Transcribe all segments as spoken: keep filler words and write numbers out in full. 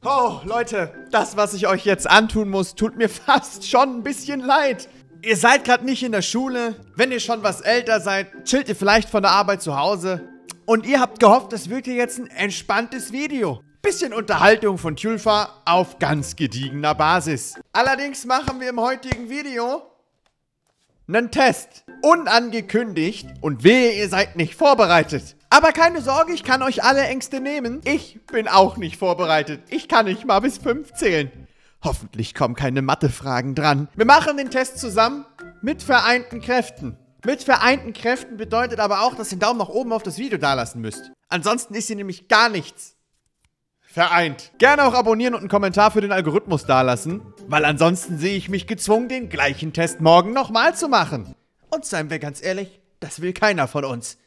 Oh, Leute, das, was ich euch jetzt antun muss, tut mir fast schon ein bisschen leid. Ihr seid gerade nicht in der Schule. Wenn ihr schon was älter seid, chillt ihr vielleicht von der Arbeit zu Hause. Und ihr habt gehofft, das wird hier jetzt ein entspanntes Video. Bisschen Unterhaltung von Tjulfa auf ganz gediegener Basis. Allerdings machen wir im heutigen Video einen Test. Unangekündigt und wehe, ihr seid nicht vorbereitet. Aber keine Sorge, ich kann euch alle Ängste nehmen. Ich bin auch nicht vorbereitet. Ich kann nicht mal bis fünf zählen. Hoffentlich kommen keine Mathefragen dran. Wir machen den Test zusammen mit vereinten Kräften. Mit vereinten Kräften bedeutet aber auch, dass ihr den Daumen nach oben auf das Video dalassen müsst. Ansonsten ist hier nämlich gar nichts vereint. Gerne auch abonnieren und einen Kommentar für den Algorithmus dalassen, weil ansonsten sehe ich mich gezwungen, den gleichen Test morgen nochmal zu machen. Und seien wir ganz ehrlich, das will keiner von uns.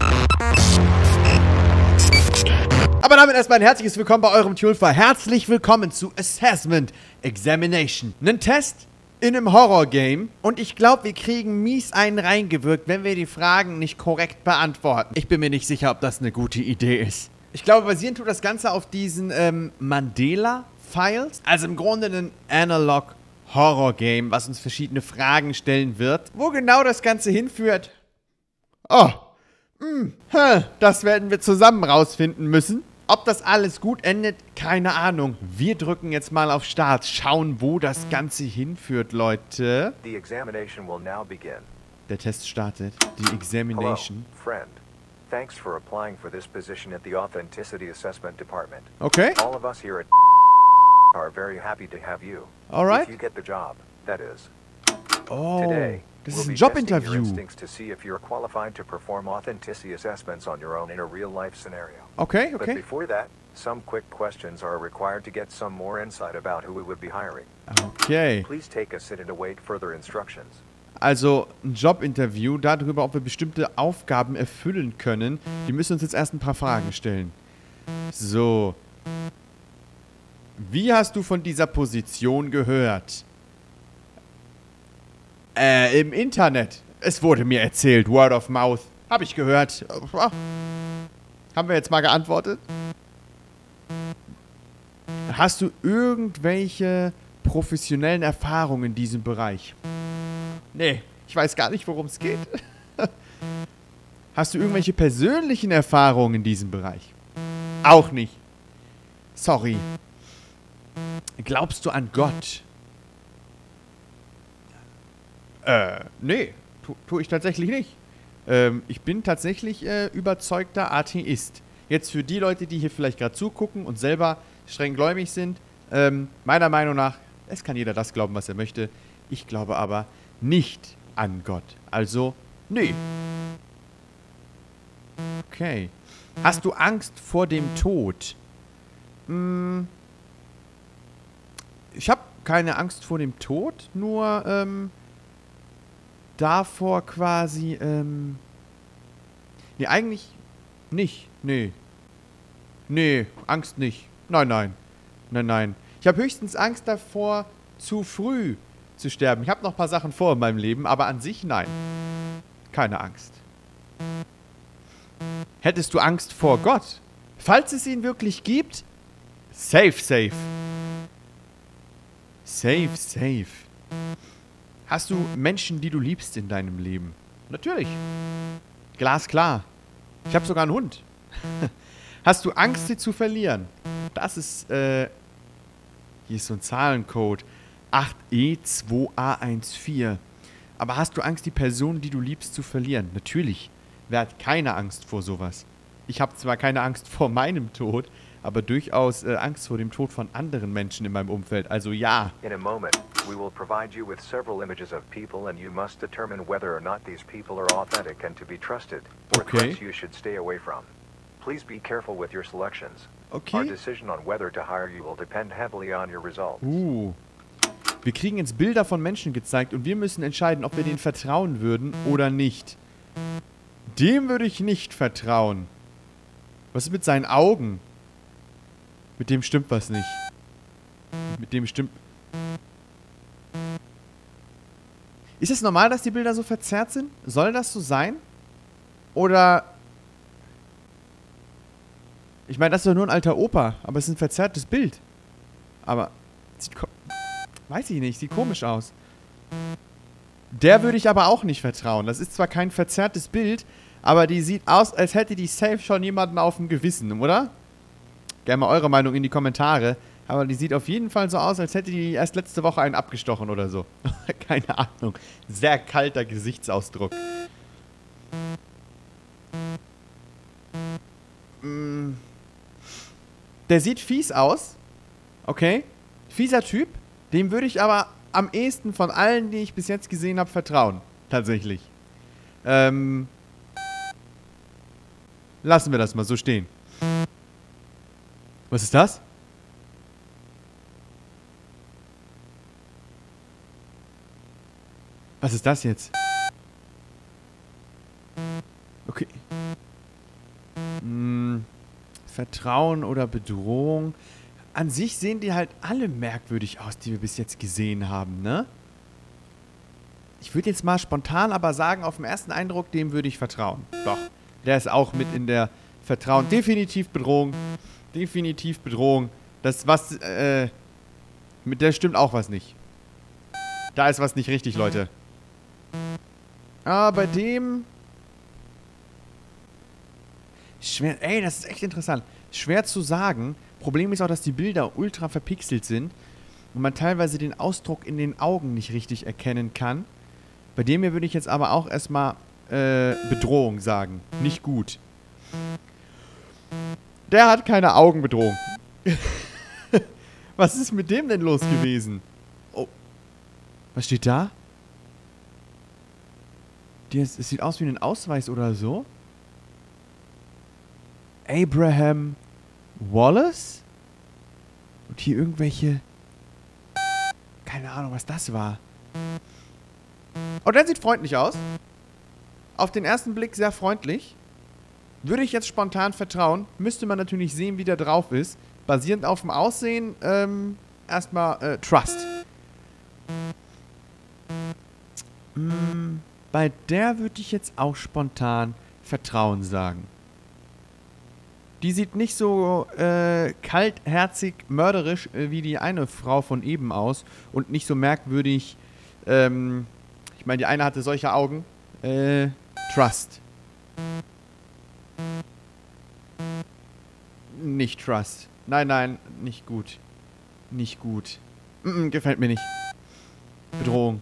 Aber damit erstmal ein herzliches Willkommen bei eurem Tjulfa. Herzlich willkommen zu Assessment Examination. Einen Test in einem Horror-Game. Und ich glaube, wir kriegen mies einen reingewirkt, wenn wir die Fragen nicht korrekt beantworten. Ich bin mir nicht sicher, ob das eine gute Idee ist. Ich glaube, basieren tut das Ganze auf diesen ähm, Mandela-Files. Also im Grunde ein Analog-Horror-Game, was uns verschiedene Fragen stellen wird. Wo genau das Ganze hinführt? Oh, mh, hä, das werden wir zusammen rausfinden müssen. Ob das alles gut endet, keine Ahnung. Wir drücken jetzt mal auf Start, schauen, wo das Ganze hinführt, Leute. The examination will now begin. Der Test startet. Die Examination. Hello, friend. Thanks for applying for this position at the Authenticity Assessment Department. Okay. All of us here at are very happy to have you. All right. If you get the job, that is. Oh, Today, das we'll ist ein be testing your Jobinterview. instincts to see if you're qualified to perform authenticity assessments on your own in a real-life scenario. Okay, But okay. before that, some quick questions are required to get some more insight about who we would be hiring. Okay. Please take a seat and await further instructions. Also ein Jobinterview darüber, ob wir bestimmte Aufgaben erfüllen können. Die müssen uns jetzt erst ein paar Fragen stellen. So. Wie hast du von dieser Position gehört? Äh, im Internet. Es wurde mir erzählt. Word of Mouth. Habe ich gehört. Haben wir jetzt mal geantwortet? Hast du irgendwelche professionellen Erfahrungen in diesem Bereich? Nee, ich weiß gar nicht, worum es geht. Hast du irgendwelche persönlichen Erfahrungen in diesem Bereich? Auch nicht. Sorry. Glaubst du an Gott? Äh, nee, tu, tu ich tatsächlich nicht. Ähm, ich bin tatsächlich äh, überzeugter Atheist. Jetzt für die Leute, die hier vielleicht gerade zugucken und selber streng gläubig sind, ähm, meiner Meinung nach, es kann jeder das glauben, was er möchte. Ich glaube aber nicht an Gott. Also, nee. Okay. Hast du Angst vor dem Tod? Hm. Ich habe keine Angst vor dem Tod, nur ähm, davor quasi, ähm, nee, eigentlich nicht, nee. Nee, Angst nicht. Nein, nein. Nein, nein. Ich habe höchstens Angst davor, zu früh zu sterben. Ich habe noch ein paar Sachen vor in meinem Leben, aber an sich nein. Keine Angst. Hättest du Angst vor Gott? Falls es ihn wirklich gibt? Safe, safe. Safe, safe. Hast du Menschen, die du liebst in deinem Leben? Natürlich. Glasklar. Ich habe sogar einen Hund. Hast du Angst, sie zu verlieren? Das ist, äh... hier ist so ein Zahlencode. acht E zwei A eins vier. Aber hast du Angst, die Person, die du liebst, zu verlieren? Natürlich. Wer hat keine Angst vor sowas? Ich habe zwar keine Angst vor meinem Tod, aber durchaus äh, Angst vor dem Tod von anderen Menschen in meinem Umfeld. Also ja. In a moment, we will provide you with several images of people and you must determine whether or not these people are authentic and to be trusted, or Okay. threats you should stay away from. Please be careful with your selections. Okay. Our decision on whether to hire you will depend heavily on your results. Uh. Wir kriegen jetzt Bilder von Menschen gezeigt und wir müssen entscheiden, ob wir denen vertrauen würden oder nicht. Dem würde ich nicht vertrauen. Was ist mit seinen Augen? Mit dem stimmt was nicht. Mit dem stimmt... Ist es normal, dass die Bilder so verzerrt sind? Soll das so sein? Oder... Ich meine, das ist doch nur ein alter Opa, aber es ist ein verzerrtes Bild. Aber sieht, weiß ich nicht, sieht komisch aus. Der würde ich aber auch nicht vertrauen. Das ist zwar kein verzerrtes Bild, aber die sieht aus, als hätte die safe schon jemanden auf dem Gewissen, oder? Gerne mal eure Meinung in die Kommentare. Aber die sieht auf jeden Fall so aus, als hätte die erst letzte Woche einen abgestochen oder so. Keine Ahnung. Sehr kalter Gesichtsausdruck. Mm. Der sieht fies aus. Okay. Fieser Typ. Dem würde ich aber am ehesten von allen, die ich bis jetzt gesehen habe, vertrauen. Tatsächlich. Ähm. Lassen wir das mal so stehen. Was ist das? Was ist das jetzt? Okay. Hm, Vertrauen oder Bedrohung. An sich sehen die halt alle merkwürdig aus, die wir bis jetzt gesehen haben, ne? Ich würde jetzt mal spontan aber sagen, auf den ersten Eindruck, dem würde ich vertrauen. Doch, der ist auch mit in der Vertrauen. Definitiv Bedrohung. Definitiv Bedrohung. Das was, äh, mit der stimmt auch was nicht. Da ist was nicht richtig, Leute. Ah, bei dem... Schwer... Ey, das ist echt interessant. Schwer zu sagen. Problem ist auch, dass die Bilder ultra verpixelt sind und man teilweise den Ausdruck in den Augen nicht richtig erkennen kann. Bei dem hier würde ich jetzt aber auch erstmal äh, Bedrohung sagen. Nicht gut. Der hat keine Augenbedrohung. Was ist mit dem denn los gewesen? Oh. Was steht da? Es sieht aus wie ein Ausweis oder so. Abraham Wallace? Und hier irgendwelche... Keine Ahnung, was das war. Oh, der sieht freundlich aus. Auf den ersten Blick sehr freundlich. Würde ich jetzt spontan vertrauen. Müsste man natürlich sehen, wie der drauf ist. Basierend auf dem Aussehen, ähm, erstmal äh, Trust. Mm, bei der würde ich jetzt auch spontan Vertrauen sagen. Die sieht nicht so äh, kaltherzig, mörderisch äh, wie die eine Frau von eben aus. Und nicht so merkwürdig. Ähm, ich meine, die eine hatte solche Augen. Äh, Trust. Nicht Trust. Nein, nein, nicht gut. Nicht gut. Mm -mm, gefällt mir nicht. Bedrohung.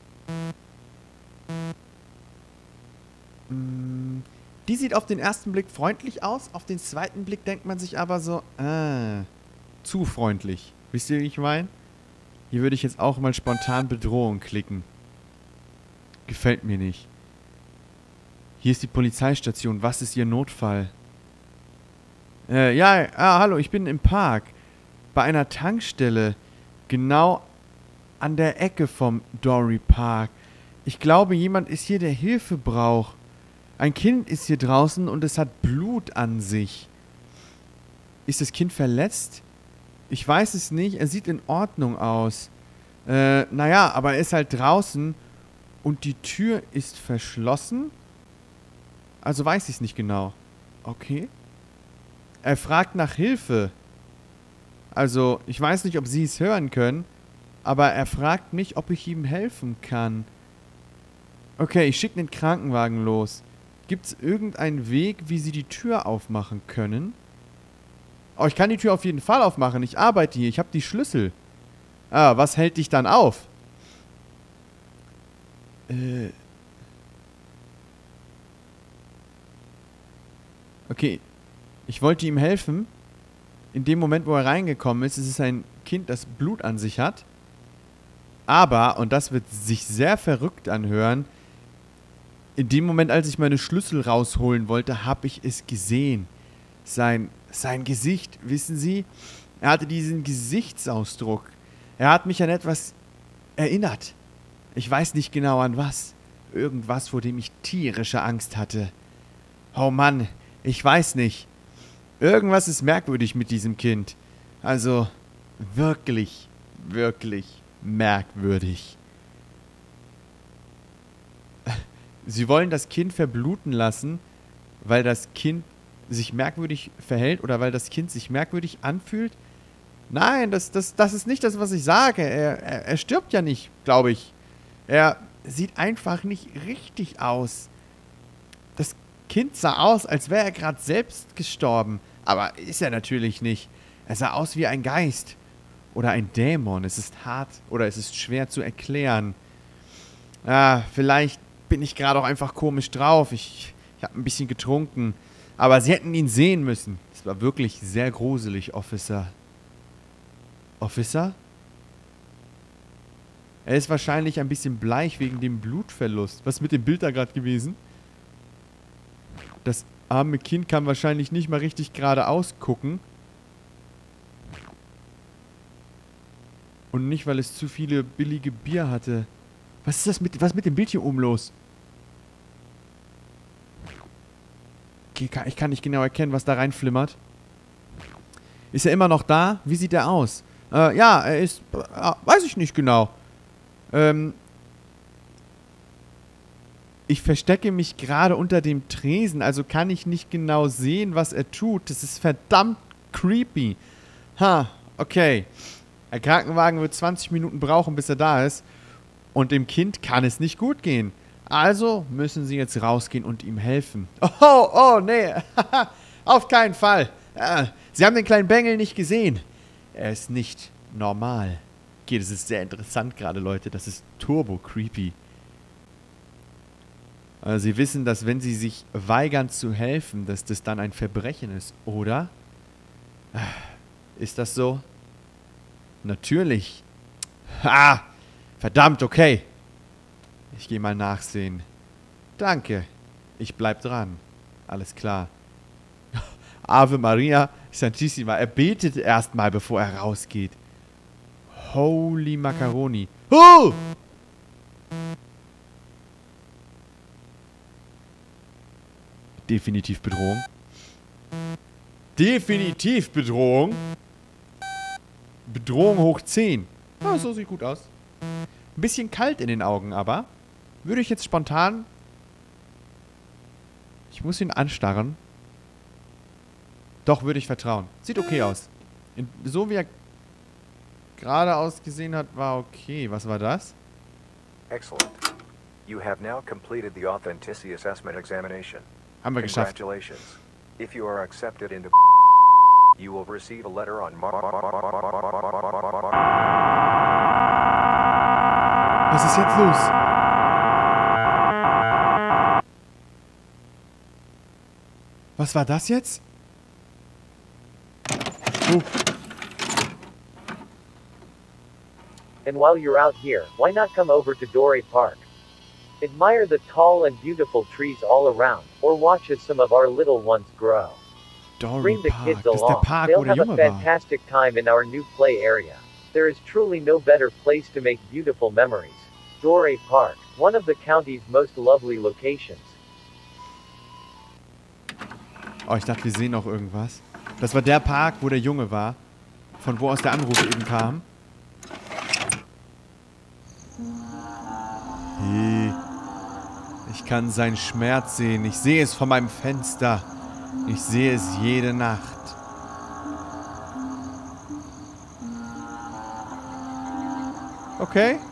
Mm, die sieht auf den ersten Blick freundlich aus. Auf den zweiten Blick denkt man sich aber so, ah, zu freundlich. Wisst ihr, wie ich meine? Hier würde ich jetzt auch mal spontan Bedrohung klicken. Gefällt mir nicht. Hier ist die Polizeistation. Was ist Ihr Notfall? Äh, ja, ah, hallo, ich bin im Park. Bei einer Tankstelle. Genau an der Ecke vom Dory Park. Ich glaube, jemand ist hier, der Hilfe braucht. Ein Kind ist hier draußen und es hat Blut an sich. Ist das Kind verletzt? Ich weiß es nicht. Er sieht in Ordnung aus. Äh, naja, aber er ist halt draußen und die Tür ist verschlossen. Also weiß ich es nicht genau. Okay. Er fragt nach Hilfe. Also, ich weiß nicht, ob Sie es hören können, aber er fragt mich, ob ich ihm helfen kann. Okay, ich schicke den Krankenwagen los. Gibt es irgendeinen Weg, wie Sie die Tür aufmachen können? Oh, ich kann die Tür auf jeden Fall aufmachen. Ich arbeite hier. Ich habe die Schlüssel. Ah, was hält dich dann auf? Äh... Okay, ich wollte ihm helfen. In dem Moment, wo er reingekommen ist, ist es ein Kind, das Blut an sich hat. Aber, und das wird sich sehr verrückt anhören, in dem Moment, als ich meine Schlüssel rausholen wollte, habe ich es gesehen. Sein, sein Gesicht, wissen Sie? Er hatte diesen Gesichtsausdruck. Er hat mich an etwas erinnert. Ich weiß nicht genau an was. Irgendwas, vor dem ich tierische Angst hatte. Oh Mann, ich weiß nicht. Irgendwas ist merkwürdig mit diesem Kind. Also, wirklich, wirklich merkwürdig. Sie wollen das Kind verbluten lassen, weil das Kind sich merkwürdig verhält oder weil das Kind sich merkwürdig anfühlt? Nein, das, das, das ist nicht das, was ich sage. Er, er, er stirbt ja nicht, glaube ich. Er sieht einfach nicht richtig aus. Das Kind sah aus, als wäre er gerade selbst gestorben. Aber ist er natürlich nicht. Er sah aus wie ein Geist. Oder ein Dämon. Es ist hart oder es ist schwer zu erklären. Ah, vielleicht bin ich gerade auch einfach komisch drauf. Ich, ich habe ein bisschen getrunken. Aber Sie hätten ihn sehen müssen. Es war wirklich sehr gruselig, Officer. Officer? Er ist wahrscheinlich ein bisschen bleich wegen dem Blutverlust. Was ist mit dem Bild da gerade gewesen? Das arme Kind kann wahrscheinlich nicht mal richtig geradeaus gucken. Und nicht, weil es zu viele billige Bier hatte. Was ist das mit, was ist mit dem Bild hier oben los? Okay, ich kann nicht genau erkennen, was da reinflimmert. Ist er immer noch da? Wie sieht er aus? Äh, ja, er ist... Äh, weiß ich nicht genau. Ähm... Ich verstecke mich gerade unter dem Tresen, also kann ich nicht genau sehen, was er tut. Das ist verdammt creepy. Ha, okay. Der Krankenwagen wird zwanzig Minuten brauchen, bis er da ist. Und dem Kind kann es nicht gut gehen. Also müssen Sie jetzt rausgehen und ihm helfen. Oh, oh, nee. Auf keinen Fall. Sie haben den kleinen Bengel nicht gesehen. Er ist nicht normal. Okay, das ist sehr interessant gerade, Leute. Das ist turbo creepy. Also Sie wissen, dass wenn Sie sich weigern zu helfen, dass das dann ein Verbrechen ist, oder? Ist das so? Natürlich. Ah, verdammt, okay. Ich gehe mal nachsehen. Danke. Ich bleib dran. Alles klar. Ave Maria Santissima. Er betet erstmal, bevor er rausgeht. Holy Macaroni. Oh! Definitiv Bedrohung. Definitiv Bedrohung. Bedrohung hoch zehn. Ah, so sieht gut aus. Ein bisschen kalt in den Augen, aber würde ich jetzt spontan... Ich muss ihn anstarren. Doch, würde ich vertrauen. Sieht okay aus. In, so wie er gerade ausgesehen hat, war okay. Was war das? Excellent. You have now completed the authenticity assessment examination. Haben wir geschafft. Congratulations. If you are accepted into you will receive a letter on Was ist jetzt los? Was war das jetzt? Oh. And while you're out here, why not come over to Doré Park? Admire the tall and beautiful trees all around, or watch as some of our little ones grow. Doré Bring the Park. kids Das ist der along. Park, They'll wo der have a Junge war. fantastic time in our new play area. There is truly no better place to make beautiful memories. Doré Park, one of the county's most lovely locations. Oh, ich dachte, wir sehen noch irgendwas. Das war der Park, wo der Junge war. Von wo aus der Anruf eben kam. Hey. Ich kann seinen Schmerz sehen. Ich sehe es von meinem Fenster. Ich sehe es jede Nacht. Okay.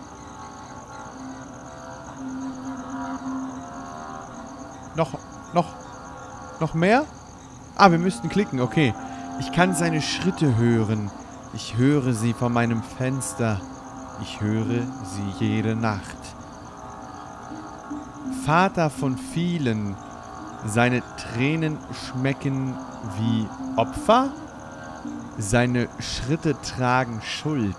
Noch, noch, noch mehr? Ah, wir müssten klicken, okay. Ich kann seine Schritte hören. Ich höre sie von meinem Fenster. Ich höre sie jede Nacht. Vater von vielen. Seine Tränen schmecken wie Opfer. Seine Schritte tragen Schuld.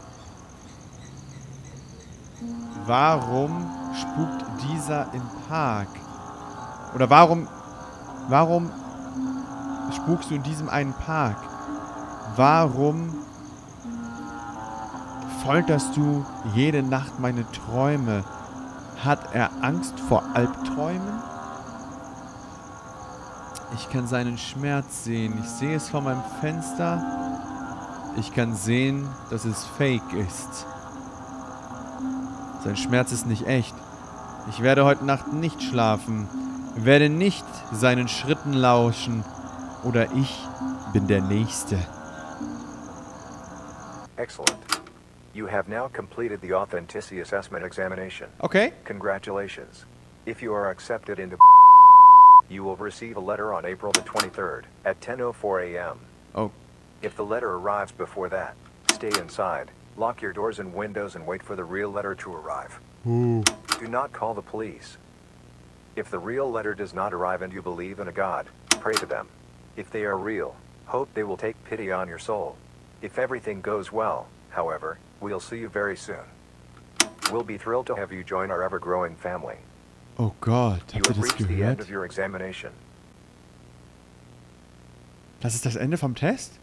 Warum spukt dieser im Park? Oder warum, warum spukst du in diesem einen Park? Warum folterst du jede Nacht meine Träume? Hat er Angst vor Albträumen? Ich kann seinen Schmerz sehen. Ich sehe es von meinem Fenster. Ich kann sehen, dass es fake ist. Sein Schmerz ist nicht echt. Ich werde heute Nacht nicht schlafen. Ich werde nicht seinen Schritten lauschen. Oder ich bin der Nächste. Excellent. You have now completed the authenticity assessment examination. Okay. Congratulations. If you are accepted into you will receive a letter on April the twenty-third at ten oh four a m Oh. If the letter arrives before that, stay inside, lock your doors and windows and wait for the real letter to arrive. Ooh. Do not call the police. If the real letter does not arrive and you believe in a God, pray to them. If they are real, hope they will take pity on your soul. If everything goes well, however, we'll see you very soon. We'll be thrilled to have you join our ever-growing family. Oh Gott, You habt ihr have das reached the end gehört? of your examination. Das ist das Ende vom Test?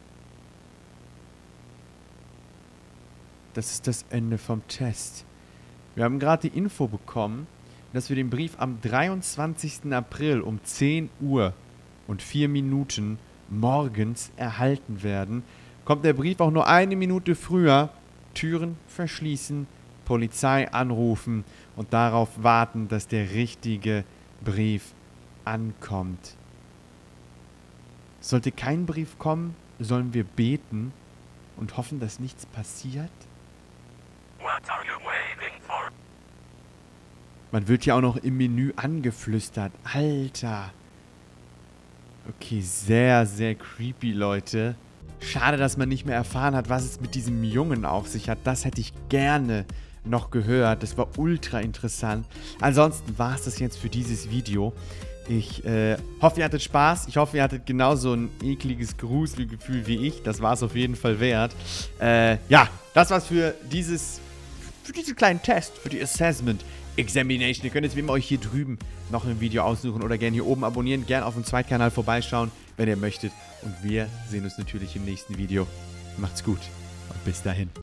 Das ist das Ende vom Test. Wir haben gerade die Info bekommen, dass wir den Brief am dreiundzwanzigsten April um zehn Uhr und vier Minuten morgens erhalten werden. Kommt der Brief auch nur eine Minute früher, Türen verschließen, Polizei anrufen und darauf warten, dass der richtige Brief ankommt. Sollte kein Brief kommen, sollen wir beten und hoffen, dass nichts passiert? What are you waiting for? Man wird ja auch noch im Menü angeflüstert. Alter. Okay, sehr, sehr creepy, Leute. Schade, dass man nicht mehr erfahren hat, was es mit diesem Jungen auf sich hat. Das hätte ich gerne noch gehört. Das war ultra interessant. Ansonsten war es das jetzt für dieses Video. Ich äh, hoffe, ihr hattet Spaß. Ich hoffe, ihr hattet genauso ein ekliges Gruselgefühl wie ich. Das war es auf jeden Fall wert. Äh, ja, das war's für dieses, für diesen kleinen Test, für die Assessment Examination. Ihr könnt jetzt wie immer euch hier drüben noch ein Video aussuchen oder gerne hier oben abonnieren. Gerne auf dem Zweitkanal vorbeischauen, wenn ihr möchtet. Und wir sehen uns natürlich im nächsten Video. Macht's gut und bis dahin.